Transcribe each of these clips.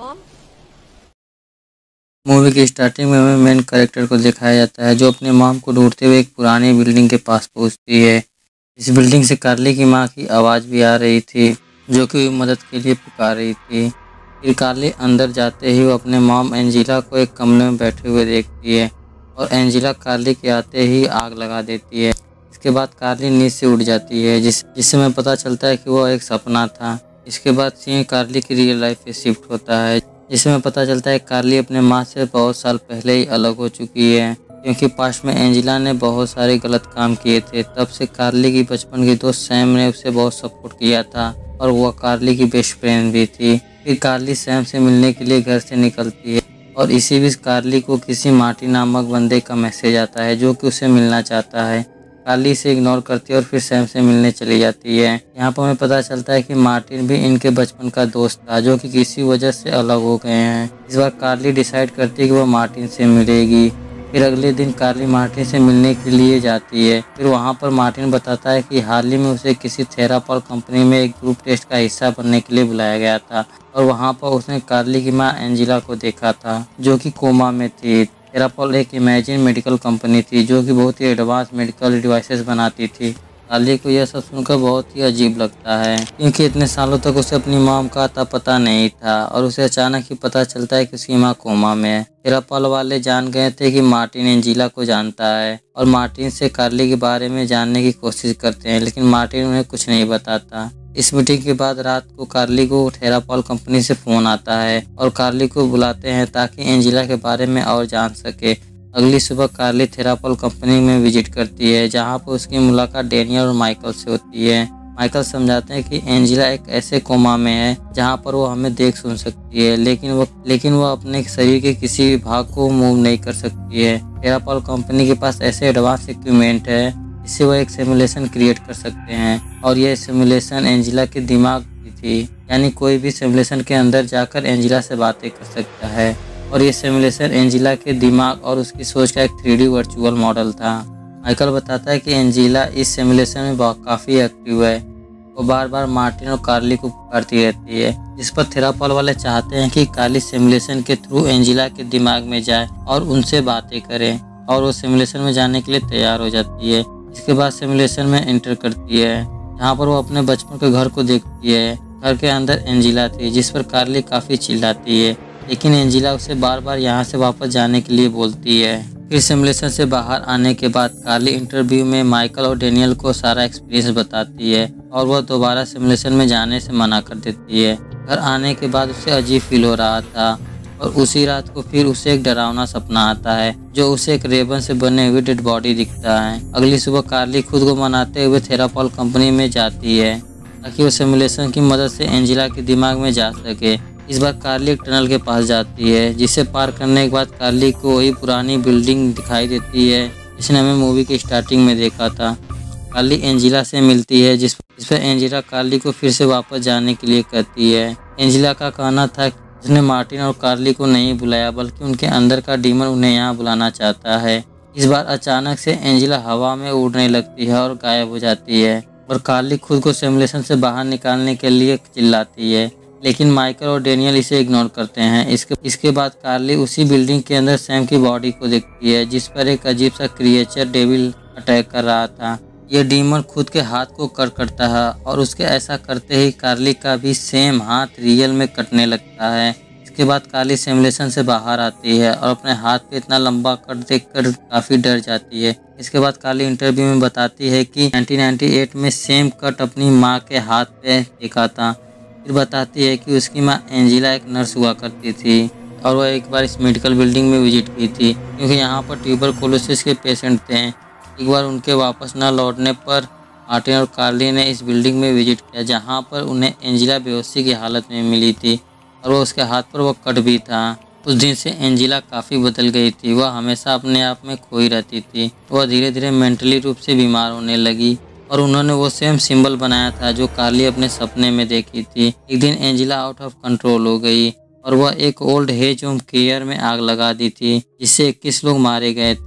Movie की starting में हमें मेन कैरेक्टर को दिखाया जाता है जो अपने मॉम को ढूंढते हुए एक पुरानी बिल्डिंग के पास पहुंचती है। इस बिल्डिंग से कार्ली की मां की आवाज़ भी आ रही थी जो कि मदद के लिए पुकार रही थी। फिर कार्ली अंदर जाते ही वो अपने मॉम एंजिला को एक कमरे में बैठे हुए देखती है और एंजिला कार्ली के आते ही आग लगा देती है। इसके बाद कार्ली नींद से उठ जाती है जिससे हमें पता चलता है कि वह एक सपना था। इसके बाद सीन कार्ली की रियल लाइफ में शिफ्ट होता है जिसमें पता चलता है कार्ली अपने माँ से बहुत साल पहले ही अलग हो चुकी है क्योंकि पास्ट में एंजिला ने बहुत सारे गलत काम किए थे। तब से कार्ली की बचपन की दोस्त सैम ने उसे बहुत सपोर्ट किया था और वह कार्ली की बेस्ट फ्रेंड भी थी। फिर कार्ली सैम से मिलने के लिए घर से निकलती है और इसी बीच कार्ली को किसी मार्टिन नामक बंदे का मैसेज आता है जो कि उसे मिलना चाहता है। कार्ली इसे इग्नोर करती है और फिर सैम से मिलने चली जाती है। यहाँ पर हमें पता चलता है कि मार्टिन भी इनके बचपन का दोस्त था जो कि किसी वजह से अलग हो गए हैं। इस बार कार्ली डिसाइड करती है कि वह मार्टिन से मिलेगी। फिर अगले दिन कार्ली मार्टिन से मिलने के लिए जाती है। फिर वहाँ पर मार्टिन बताता है कि हाल ही में उसे किसी थेरापॉल कंपनी में एक ग्रुप टेस्ट का हिस्सा बनने के लिए बुलाया गया था और वहाँ पर उसने कार्ली की माँ एंजिला को देखा था जो कि कोमा में थी। थेरापॉल एक इमेजिन मेडिकल कंपनी थी जो कि बहुत ही एडवांस मेडिकल डिवाइसेस बनाती थी। कार्ली को यह सब सुनकर बहुत ही अजीब लगता है क्योंकि इतने सालों तक उसे अपनी मॉम का अता पता नहीं था और उसे अचानक ही पता चलता है कि उसकी माँ कोमा में है। थेरापॉल वाले जान गए थे कि मार्टिन एंजिला को जानता है और मार्टिन से कार्ली के बारे में जानने की कोशिश करते हैं लेकिन मार्टिन उन्हें कुछ नहीं बताता। इस मीटिंग के बाद रात को कार्ली को थेरापॉल कंपनी से फोन आता है और कार्ली को बुलाते हैं ताकि एंजिला के बारे में और जान सके। अगली सुबह कार्ली थेरापॉल कंपनी में विजिट करती है जहां पर उसकी मुलाकात डेनियल और माइकल से होती है। माइकल समझाते हैं कि एंजिला एक ऐसे कोमा में है जहां पर वो हमें देख सुन सकती है लेकिन वो अपने शरीर के किसी भी भाग को मूव नहीं कर सकती है। थेरापॉल कंपनी के पास ऐसे एडवांस इक्विपमेंट है इससे वो एक सिमुलेशन क्रिएट कर सकते हैं और यह सिमुलेशन एंजिला के दिमाग की थी, यानी कोई भी सिमुलेशन के अंदर जाकर एंजिला से बातें कर सकता है और ये सिमुलेशन एंजिला के दिमाग और उसकी सोच का एक 3D वर्चुअल मॉडल था। माइकल बताता है कि एंजिला इस सिमुलेशन में काफ़ी एक्टिव है। वो बार बार मार्टिन और कार्ली को पुकारती रहती है जिस पर थेरापॉल वाले चाहते हैं कि कार्ली सिमुलेशन के थ्रू एंजिला के दिमाग में जाए और उनसे बातें करे और वो सिमुलेशन में जाने के लिए तैयार हो जाती है। इसके बाद सिमुलेशन में एंटर करती है जहाँ पर वो अपने बचपन के घर को देखती है। घर के अंदर एंजिला थी जिस पर कार्ली काफ़ी चिल्लाती है लेकिन एंजिला उसे बार बार यहाँ से वापस जाने के लिए बोलती है। फिर सिमुलेशन से बाहर आने के बाद कार्ली इंटरव्यू में माइकल और डेनियल को सारा एक्सपीरियंस बताती है और वह दोबारा सिमुलेशन में जाने से मना कर देती है। घर आने के बाद उसे अजीब फील हो रहा था और उसी रात को फिर उसे एक डरावना सपना आता है जो उसे एक रेबन से बने हुए डेड बॉडी दिखता है। अगली सुबह कार्ली खुद को मनाते हुए थेरापॉल कंपनी में जाती है ताकि वो सिमुलेशन की मदद से एंजिला के दिमाग में जा सके। इस बार कार्ली एक टनल के पास जाती है जिसे पार करने के बाद कार्ली को वही पुरानी बिल्डिंग दिखाई देती है जिसने हमें मूवी की स्टार्टिंग में देखा था। कार्ली एंजिला से मिलती है जिस पर एंजिला कार्ली को फिर से वापस जाने के लिए कहती है। एंजिला का कहना था उसने मार्टिन और कार्ली को नहीं बुलाया बल्कि उनके अंदर का डीमन उन्हें यहाँ बुलाना चाहता है। इस बार अचानक से एंजिला हवा में उड़ने लगती है और गायब हो जाती है और कार्ली खुद को सिमुलेशन से बाहर निकालने के लिए चिल्लाती है लेकिन माइकल और डेनियल इसे इग्नोर करते हैं। इसके बाद कार्ली उसी बिल्डिंग के अंदर सैम की बॉडी को देखती है जिस पर एक अजीब सा क्रिएचर डेविल अटैक कर रहा था। यह डीमन खुद के हाथ को कट करता है और उसके ऐसा करते ही कार्ली का भी सेम हाथ रियल में कटने लगता है। इसके बाद कार्ली सिमुलेशन से बाहर आती है और अपने हाथ पे इतना लंबा कट देखकर काफ़ी डर जाती है। इसके बाद कार्ली इंटरव्यू में बताती है कि 1998 में सेम कट अपनी माँ के हाथ पे देखा था। फिर बताती है कि उसकी माँ एंजिला एक नर्स हुआ करती थी और वह एक बार इस मेडिकल बिल्डिंग में विजिट की थी क्योंकि यहाँ पर ट्यूबरकुलोसिस के पेशेंट थे। एक बार उनके वापस न लौटने पर मार्टिन और कार्ली ने इस बिल्डिंग में विजिट किया जहाँ पर उन्हें एंजिला बेहोशी की हालत में मिली थी और वो उसके हाथ पर वो कट भी था। उस दिन से एंजिला काफ़ी बदल गई थी। वह हमेशा अपने आप में खोई रहती थी। वह धीरे धीरे मेंटली रूप से बीमार होने लगी और उन्होंने वो सेम सिंबल बनाया था जो कार्ली अपने सपने में देखी थी। एक दिन एंजिला आउट ऑफ कंट्रोल हो गई और वह एक ओल्ड एज होम केयर में आग लगा दी थी जिससे 21 लोग मारे गए थे।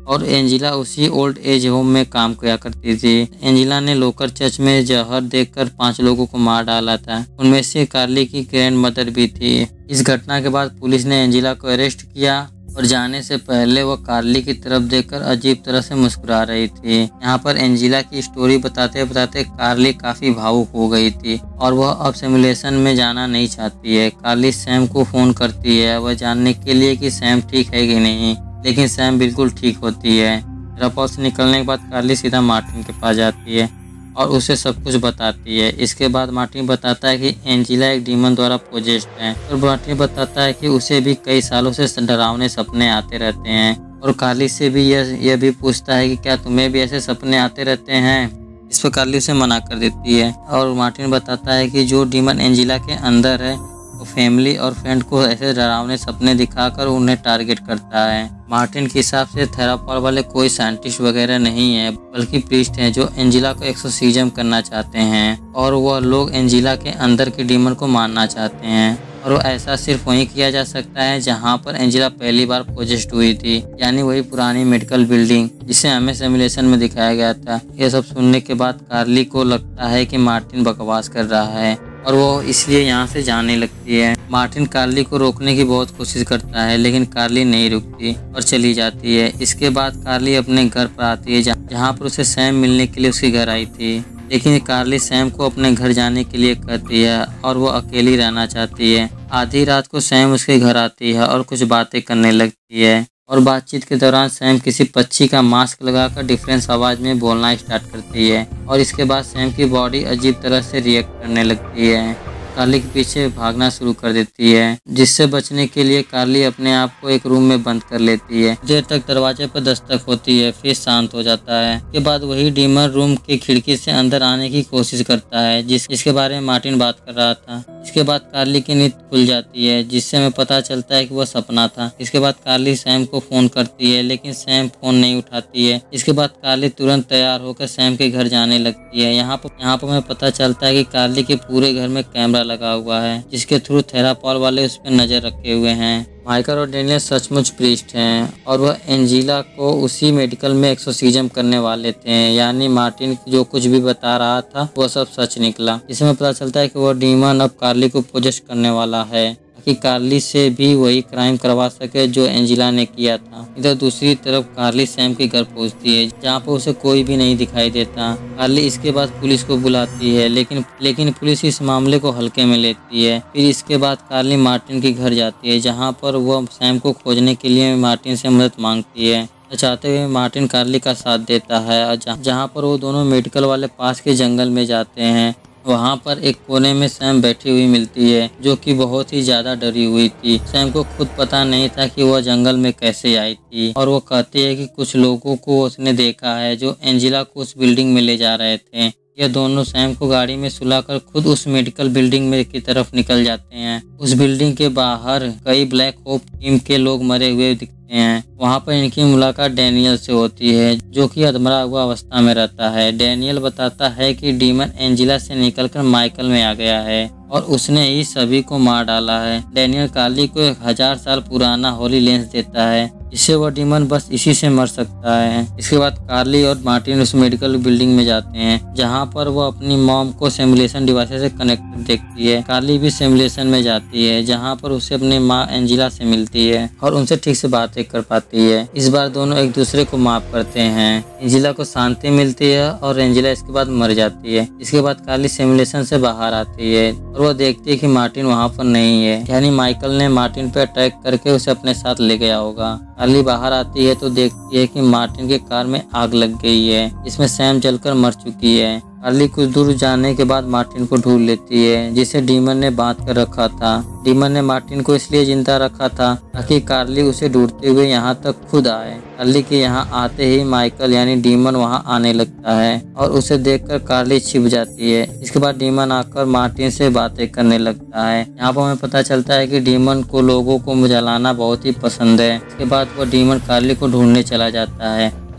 और एंजिला उसी ओल्ड एज होम में काम किया करती थी। एंजिला ने लोकर चर्च में जहर देकर 5 लोगों को मार डाला था। उनमें से कार्ली की ग्रैंड मदर भी थी। इस घटना के बाद पुलिस ने एंजिला को अरेस्ट किया और जाने से पहले वह कार्ली की तरफ देखकर अजीब तरह से मुस्कुरा रही थी। यहाँ पर एंजिला की स्टोरी बताते बताते कार्ली काफी भावुक हो गई थी और वह अब सिमुलेशन में जाना नहीं चाहती है। कार्ली सैम को फोन करती है वह जानने के लिए कि सैम ठीक है कि नहीं, लेकिन सैम बिल्कुल ठीक होती है। एयरपोर्ट से निकलने के बाद कार्ली सीधा मार्टिन के पास जाती है और उसे सब कुछ बताती है। इसके बाद मार्टिन बताता है कि एंजिला एक डीमन द्वारा पोजेस्ड है और मार्टिन बताता है कि उसे भी कई सालों से डरावने सपने आते रहते हैं और कार्ली से भी यह भी पूछता है कि क्या तुम्हें भी ऐसे सपने आते रहते हैं। इस पर कार्ली उसे मना कर देती है और मार्टिन बताता है कि जो डीमन एंजिला के अंदर है वो फैमिली और फ्रेंड को ऐसे डरावने सपने दिखाकर उन्हें टारगेट करता है। मार्टिन के हिसाब से थेरापॉल वाले कोई साइंटिस्ट वगैरह नहीं है, बल्कि प्रीस्ट हैं जो एंजिला को एक्सोर्सिज्म करना चाहते हैं और वह लोग एंजिला के अंदर के डीमन को मारना चाहते हैं और वो ऐसा सिर्फ वहीं किया जा सकता है जहां पर एंजिला पहली बार पोजेस्ड हुई थी, यानी वही पुरानी मेडिकल बिल्डिंग जिसे हमें सिमुलेशन में दिखाया गया था। यह सब सुनने के बाद कार्ली को लगता है कि मार्टिन बकवास कर रहा है और वो इसलिए यहाँ से जाने लगती है। मार्टिन कार्ली को रोकने की बहुत कोशिश करता है लेकिन कार्ली नहीं रुकती और चली जाती है। इसके बाद कार्ली अपने घर पर आती है जहाँ पर उसे सैम मिलने के लिए उसके घर आई थी, लेकिन कार्ली सैम को अपने घर जाने के लिए कहती है और वो अकेली रहना चाहती है। आधी रात को सैम उसके घर आती है और कुछ बातें करने लगती है और बातचीत के दौरान सैम किसी पक्षी का मास्क लगाकर डिफरेंस आवाज में बोलना स्टार्ट करती है और इसके बाद सैम की बॉडी अजीब तरह से रिएक्ट करने लगती है। कार्ली के पीछे भागना शुरू कर देती है, जिससे बचने के लिए कार्ली अपने आप को एक रूम में बंद कर लेती है। देर तक दरवाजे पर दस्तक होती है, फिर शांत हो जाता है। इसके बाद वही डीमन रूम की खिड़की से अंदर आने की कोशिश करता है जिसके बारे में मार्टिन बात कर रहा था। इसके बाद कार्ली की नींद खुल जाती है जिससे हमें पता चलता है कि वह सपना था। इसके बाद कार्ली सैम को फोन करती है लेकिन सैम फोन नहीं उठाती है। इसके बाद कार्ली तुरंत तैयार होकर सैम के घर जाने लगती है। यहाँ पर हमें पता चलता है कि कार्ली के पूरे घर में कैमरा लगा हुआ है जिसके थ्रू थेरापॉल वाले उस पर नजर रखे हुए हैं। माइकल और डेनियल सचमुच प्रीस्ट हैं और वह एंजिला को उसी मेडिकल में एक्सोर्सिज्म करने वाले थे, यानी मार्टिन जो कुछ भी बता रहा था वो सब सच निकला। इसमें पता चलता है कि वह डीमन अब कार्ली को पोजेस्ट करने वाला है कि कार्ली से भी वही क्राइम करवा सके जो एंजिला ने किया था। इधर दूसरी तरफ कार्ली सैम के घर पहुंचती है जहां पर उसे कोई भी नहीं दिखाई देता। कार्ली इसके बाद पुलिस को बुलाती है लेकिन पुलिस इस मामले को हल्के में लेती है। फिर इसके बाद कार्ली मार्टिन के घर जाती है जहां पर वह सैम को खोजने के लिए मार्टिन से मदद मांगती है। चाहते हुए मार्टिन कार्ली का साथ देता है और जहाँ पर वो दोनों मेडिकल वाले पास के जंगल में जाते हैं। वहाँ पर एक कोने में सैम बैठी हुई मिलती है जो कि बहुत ही ज्यादा डरी हुई थी। सैम को खुद पता नहीं था कि वह जंगल में कैसे आई थी और वो कहती है कि कुछ लोगों को उसने देखा है जो एंजिला को उस बिल्डिंग में ले जा रहे थे। यह दोनों सैम को गाड़ी में सुलाकर खुद उस मेडिकल बिल्डिंग में की तरफ निकल जाते हैं। उस बिल्डिंग के बाहर कई ब्लैक होप टीम के लोग मरे हुए दिखते हैं। वहाँ पर इनकी मुलाकात डेनियल से होती है जो कि अधमरा हुआ अवस्था में रहता है। डेनियल बताता है कि डीमन एंजिला से निकलकर माइकल में आ गया है और उसने ही सभी को मार डाला है। डेनियल कार्ली को 1000 साल पुराना होली लेंस देता है जिससे वह डीमन बस इसी से मर सकता है। इसके बाद कार्ली और मार्टिन उस मेडिकल बिल्डिंग में जाते हैं जहां पर वह अपनी मॉम को सिमुलेशन डिवाइस से कनेक्टेड देखती है। कार्ली भी सिमुलेशन में जाती है जहां पर उसे अपनी माँ एंजिला से मिलती है और उनसे ठीक से बातें कर पाती है। इस बार दोनों एक दूसरे को माफ करते हैं। एंजिला को शांति मिलती है और एंजिला इसके बाद मर जाती है। इसके बाद कार्ली सिमुलेशन से बाहर आती है और वह देखती है कि मार्टिन वहाँ पर नहीं है, यानी माइकल ने मार्टिन पर अटैक करके उसे अपने साथ ले गया होगा। कार्ली बाहर आती है तो देखती है कि मार्टिन के कार में आग लग गई है जिसमें सैम जलकर मर चुकी है। कार्ली कुछ दूर जाने के बाद मार्टिन को ढूंढ लेती है जिसे डीमन ने बांध कर रखा था। डीमन ने मार्टिन को इसलिए जिंदा रखा था ताकि कार्ली उसे ढूंढते हुए यहाँ तक खुद आए। कार्ली के यहाँ आते ही माइकल यानी डीमन वहाँ आने लगता है और उसे देखकर कार्ली छिप जाती है। इसके बाद डीमन आकर मार्टिन से बातें करने लगता है। यहाँ पर हमें पता चलता है कि डीमन को लोगों को जलाना बहुत ही पसंद है। इसके बाद वह डीमन कार्ली को ढूंढने चला जाता है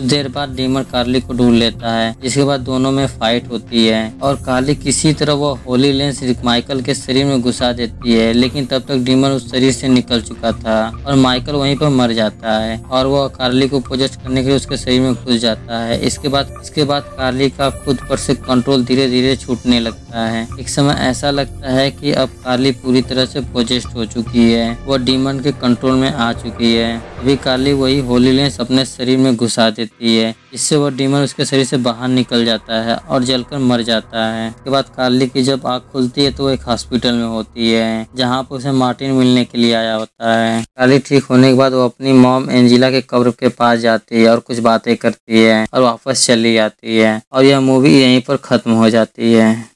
कुछ देर बाद डीमन कार्ली को ढूंढ लेता है, जिसके बाद दोनों में फाइट होती है और कार्ली किसी तरह वो होली लेंस माइकल के शरीर में घुसा देती है, लेकिन तब तक डीमन उस शरीर से निकल चुका था और माइकल वहीं पर मर जाता है और वो कार्ली को पोजेस्ट करने के लिए उसके शरीर में घुस जाता है। इसके बाद कार्ली का खुद पर से कंट्रोल धीरे धीरे छूटने लगता है। एक समय ऐसा लगता है कि अब कार्ली पूरी तरह से पोजेस्ट हो चुकी है, वो डीमन के कंट्रोल में आ चुकी है। अभी कार्ली वही होली लेंस अपने शरीर में घुसा देती है, जिससे वो डीमन उसके शरीर से बाहर निकल जाता है और जलकर मर जाता है। उसके बाद कार्ली की जब आँख खुलती है तो वो एक हॉस्पिटल में होती है, जहाँ पर उसे मार्टिन मिलने के लिए आया होता है। कार्ली ठीक होने के बाद वो अपनी मॉम एंजिला के कब्र के पास जाती है और कुछ बातें करती है और वापस चली जाती है और यह मूवी यहीं पर खत्म हो जाती है।